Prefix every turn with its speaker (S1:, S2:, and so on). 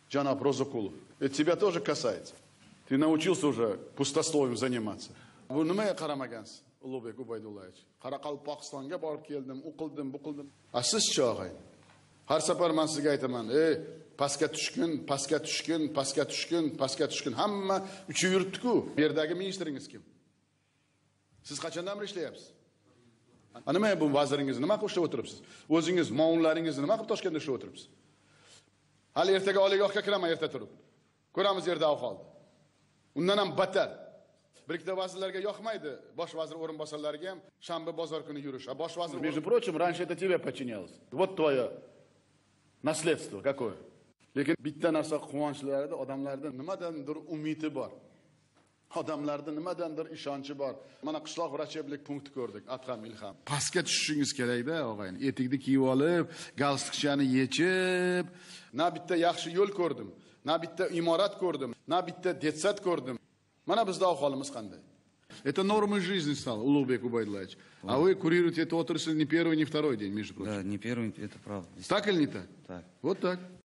S1: Джанаб Розакулов. Это тебя тоже касается. Ты научился уже пустословием заниматься. Bu nimaga qaramagansiz, Ulug'bek Ubaydullayevich? Qoraqalpog'istonga borib keldim, u qildim, bu qildim. Siz-chi og'ay? Har safar men sizga aytaman, pastga tushgin, pastga tushgin, pastga tushgin, pastga tushgin. Hamma uchib yuribdi-ku. Bu yerdagi ministringiz kim? Siz qachondan beri ishlayapsiz? Nima bu vaziringizni nima qilib ishlab o'tiribsiz? O'zingiz muonlaringizni nima qilib Toshkentda ishlab o'tiribsiz? Hali ertaga oliygohga kiraman erta turib. Ko'ramiz yerda ahvolni. Undan ham battar. Bir ikkita vazirlarga yoqmaydi, bosh vazir o'rinbosarlariga ham shanba bozor kuni yurish. Bosh vazir, между прочим, раньше это тебе подчинялось. Вот твое наследство какое. Lekin bitta narsa quvonchlarida odamlarda nimadandir umidi bor. Odamlarda nimadandir ishonchi bor. Mana qishloq vracheblik punkti ko'rdik, Adham Ilham. Pastga tushishingiz kerak-da, og'ayni. Etikni kiyib olib, galstukchani yechib, na bitta yaxshi yo'l ko'rdim, na bitta imorat ko'rdim, na bitta detsat ko'rdim. Mana bizda ahvolimiz qanday? Это нормой жизни стало, Улугбек Убайдуллаевич. А вы курируете эту отрасль не первый, не второй день, между прочим.
S2: Да, не первый, это правда.
S1: Так или не так?
S2: Так.
S1: Вот так.